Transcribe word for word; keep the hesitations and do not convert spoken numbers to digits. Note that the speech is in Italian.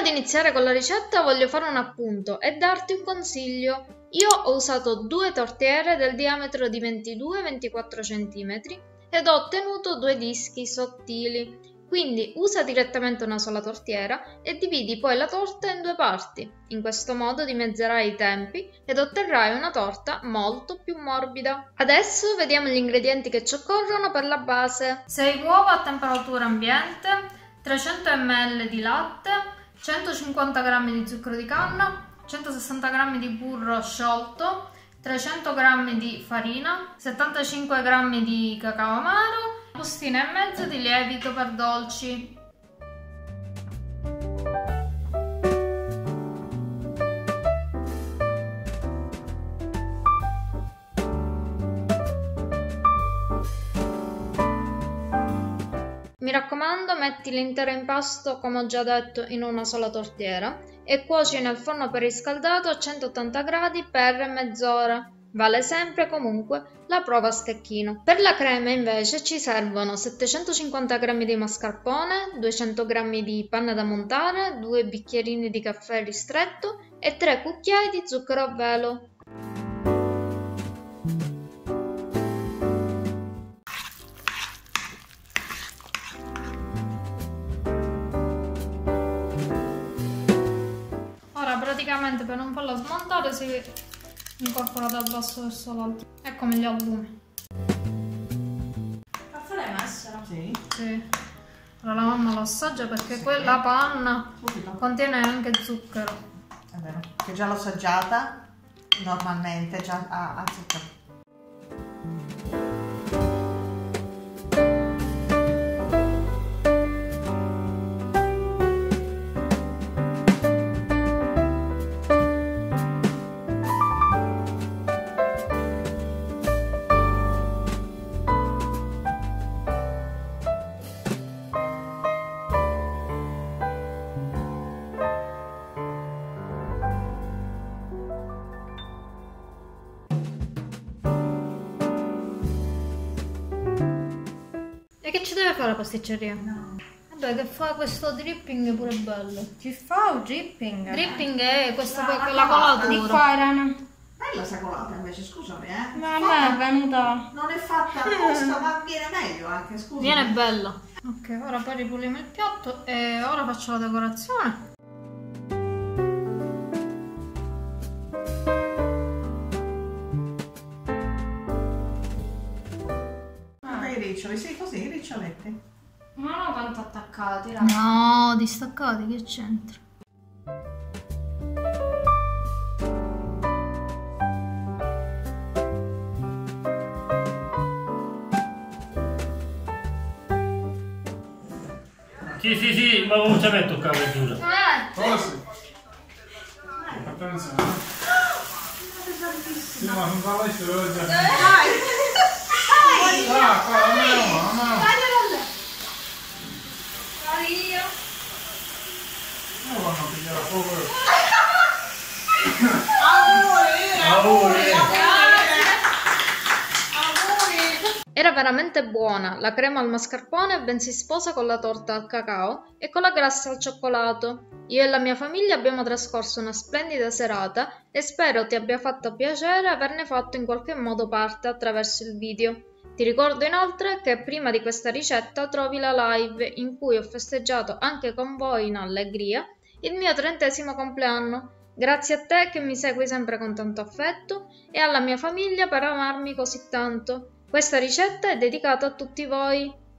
di iniziare con la ricetta voglio fare un appunto e darti un consiglio. Io ho usato due tortiere del diametro di ventidue ventiquattro centimetri ed ho ottenuto due dischi sottili. Quindi usa direttamente una sola tortiera e dividi poi la torta in due parti. In questo modo dimezzerai i tempi ed otterrai una torta molto più morbida. Adesso vediamo gli ingredienti che ci occorrono per la base. sei uova a temperatura ambiente, trecento millilitri di latte, centocinquanta grammi di zucchero di canna, centosessanta grammi di burro sciolto, trecento grammi di farina, settantacinque grammi di cacao amaro, una bustina e mezza di lievito per dolci. Mi raccomando, metti l'intero impasto, come ho già detto, in una sola tortiera e cuoci nel forno preriscaldato a centottanta gradi per mezz'ora. Vale sempre comunque la prova a stecchino. Per la crema invece ci servono settecentocinquanta grammi di mascarpone, duecento grammi di panna da montare, due bicchierini di caffè ristretto e tre cucchiai di zucchero a velo. Ora praticamente per non farla smontare si incorpora dal basso verso l'alto. Eccomi gli albumi. Caffè l'hai messa? Sì. Sì. Ora la mamma lo assaggia perché sì, quella panna subito contiene anche zucchero. È vero, che già l'ho assaggiata normalmente, già ha, ha zucchero. E che ci deve fare la pasticceria? No. Vabbè, che fa questo dripping pure bello. Ci fa un dripping? Dripping è questa No, poi la la colatura. Di qua erano. Bella sta colata invece, scusami, eh. Ma a me è venuta. Non è fatta apposta, ma viene meglio anche, scusami. Viene bella. Ok, ora poi ripuliamo il piatto e ora faccio la decorazione. Riccioli, sì, così, riccioletti. Ma non tanto attaccati, là. No, distaccati, che c'entra? Sì, sì, sì, ma non ci metto qua per giuro. Eh! Cosa? Attenzione. Sì, ma non fa la storia. Dai! Ah, qua, a me no, a me no. Io. Non vanno a pigliare a fuoco. Auguri! Era veramente buona, la crema al mascarpone ben si sposa con la torta al cacao e con la glassa al cioccolato. Io e la mia famiglia abbiamo trascorso una splendida serata e spero ti abbia fatto piacere averne fatto in qualche modo parte attraverso il video. Ti ricordo inoltre che prima di questa ricetta trovi la live in cui ho festeggiato anche con voi in allegria il mio trentesimo compleanno. Grazie a te che mi segui sempre con tanto affetto e alla mia famiglia per amarmi così tanto. Questa ricetta è dedicata a tutti voi.